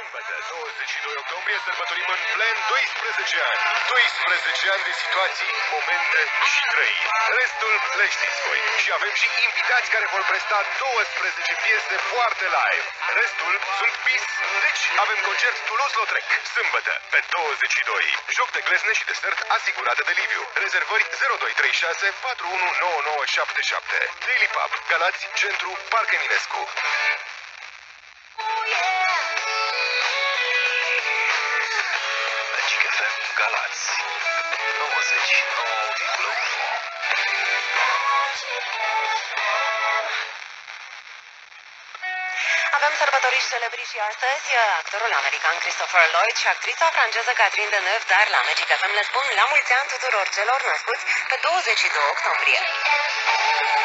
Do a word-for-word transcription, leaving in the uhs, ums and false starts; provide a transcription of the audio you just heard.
Sâmbătă, douăzeci și doi octombrie, sărbătorim în plen doisprezece ani. doisprezece ani de situații, momente și trăiri. Restul le știți voi. Și avem și invitați care vor presta douăsprezece piese foarte live. Restul sunt bis. Deci avem concert Toulouse-Lautrec. Sâmbătă, pe douăzeci și doi. Joc de glezne și desert asigurată de Liviu. Rezervări zero doi trei șase patru unu nouă nouă șapte șapte. Daily Pub, Galați, Centru, Parc Eminescu. Magic F M Galați nouăzeci și nouă virgulă unu. Avem sărbătoriși celebri și astăzi, actorul american Christopher Lloyd și actrița franceză Catherine Deneuve, dar la Magic F M le spun la mulți ani tuturor celor născuți pe douăzeci și doi octombrie.